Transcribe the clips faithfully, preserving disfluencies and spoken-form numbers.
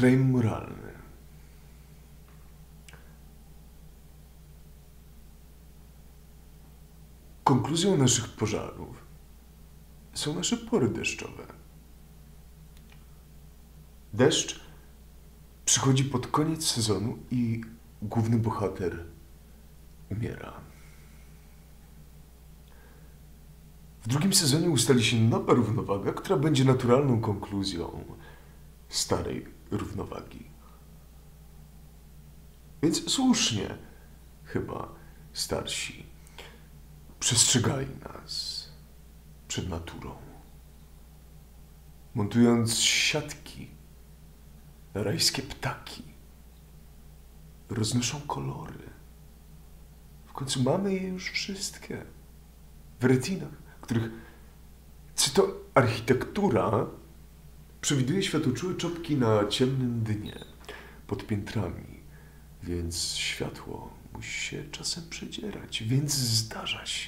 frame moralny. Konkluzją naszych pożarów są nasze pory deszczowe. Deszcz przychodzi pod koniec sezonu i główny bohater umiera. W drugim sezonie ustali się nowa równowaga, która będzie naturalną konkluzją starej równowagi. Więc słusznie chyba starsi przestrzegali nas przed naturą, montując siatki na rajskie ptaki. Roznoszą kolory. W końcu mamy je już wszystkie w retinach, których cytoarchitektura przewiduje światłoczułe czopki na ciemnym dnie pod piętrami, więc światło musi się czasem przedzierać, więc zdarza się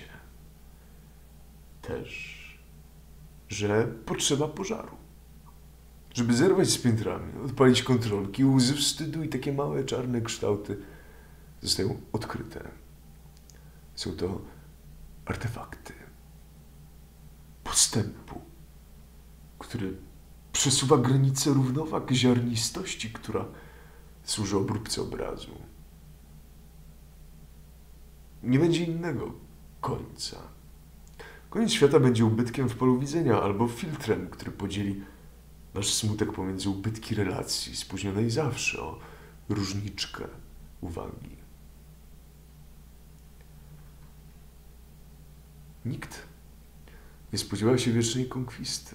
też, że potrzeba pożaru. Żeby zerwać z piętrami, odpalić kontrolki, łzy wstydu i takie małe czarne kształty zostają odkryte. Są to artefakty postępu, który przesuwa granice równowag ziarnistości, która służy obróbce obrazu. Nie będzie innego końca. Koniec świata będzie ubytkiem w polu widzenia albo filtrem, który podzieli nasz smutek pomiędzy ubytki relacji spóźnionej zawsze o różniczkę uwagi. Nikt nie spodziewał się wiecznej konkwisty.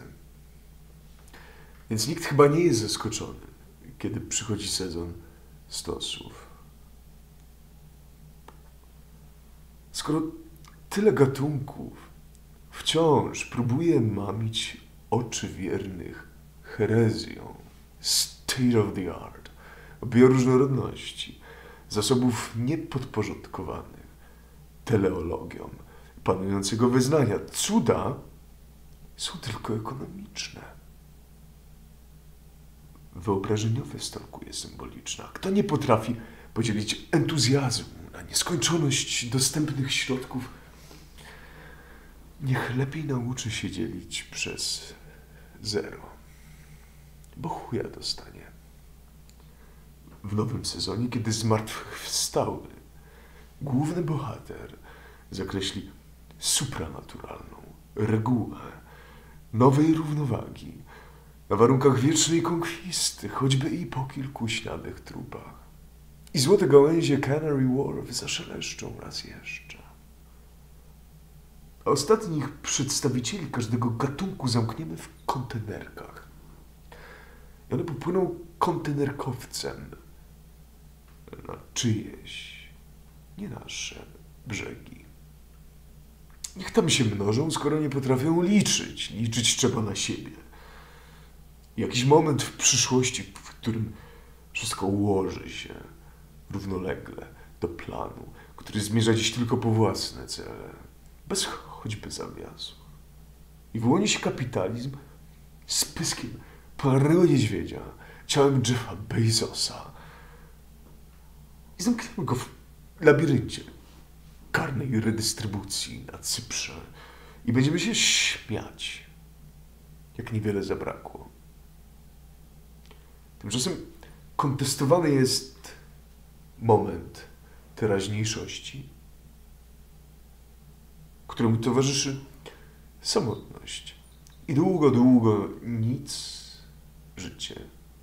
Więc nikt chyba nie jest zaskoczony, kiedy przychodzi sezon stosów. Skoro tyle gatunków wciąż próbuje mamić oczy wiernych herezją, state of the art, o bioróżnorodności, zasobów niepodporządkowanych teleologią panującego wyznania, cuda są tylko ekonomiczne. Wyobrażeniowe stalkuje symboliczna. Kto nie potrafi podzielić entuzjazmu na nieskończoność dostępnych środków, niech lepiej nauczy się dzielić przez zero, bo chuja dostanie. W nowym sezonie, kiedy zmartwychwstały główny bohater zakreśli supranaturalną regułę nowej równowagi na warunkach wiecznej konkwisty, choćby i po kilku śniadych trupach. I złote gałęzie Canary Wharf zaszeleszczą raz jeszcze. A ostatnich przedstawicieli każdego gatunku zamkniemy w kontenerkach. I one popłyną kontenerkowcem na czyjeś, nie nasze brzegi. Niech tam się mnożą, skoro nie potrafią liczyć. Liczyć trzeba na siebie. Jakiś moment w przyszłości, w którym wszystko ułoży się równolegle do planu, który zmierza dziś tylko po własne cele, bez choćby zawiasu. I wyłoni się kapitalizm z pyskiem polarnego niedźwiedzia, ciałem Jeffa Bezosa. I zamkniemy go w labiryncie karnej redystrybucji na Cyprze i będziemy się śmiać, jak niewiele zabrakło. Tymczasem kontestowany jest moment teraźniejszości, któremu towarzyszy samotność i długo, długo nic, życie.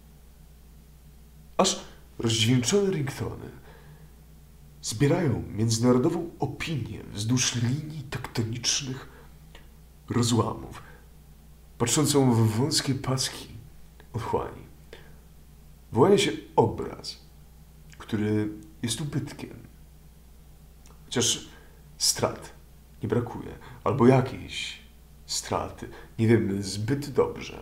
Aż rozdźwięczone ringtony zbierają międzynarodową opinię wzdłuż linii tektonicznych rozłamów, patrzącą w wąskie paski otchłani. Wyłania się obraz, który jest ubytkiem. Chociaż strat nie brakuje, albo jakiejś straty, nie wiem, zbyt dobrze.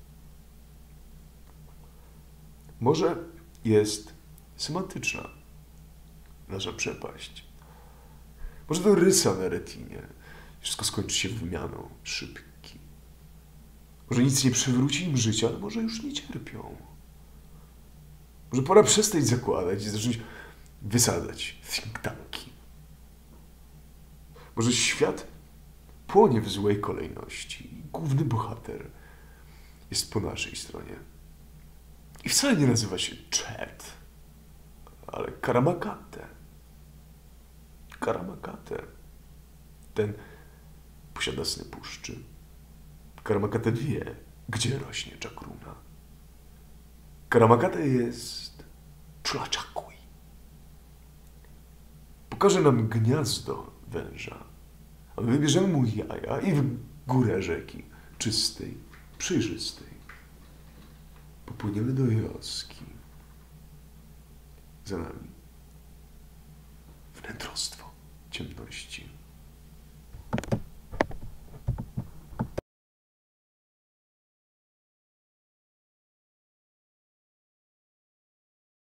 Może jest semantyczna nasza przepaść. Może to rysa na retinie. Wszystko skończy się wymianą szybki. Może nic nie przywróci im życia, ale może już nie cierpią. Może pora przestać zakładać i zacząć wysadzać think tanki. Może świat płonie w złej kolejności i główny bohater jest po naszej stronie. I wcale nie nazywa się Chet, ale Karamakate. Karamakate. Ten posiada sny puszczy. Karamakate wie, gdzie rośnie czakruna. Karamakate jest Tlaczakui. Pokaże nam gniazdo węża, a my wybierzemy mu jaja i w górę rzeki, czystej, przejrzystej. Popłyniemy do wioski. Za nami wnętrostwo ciemności.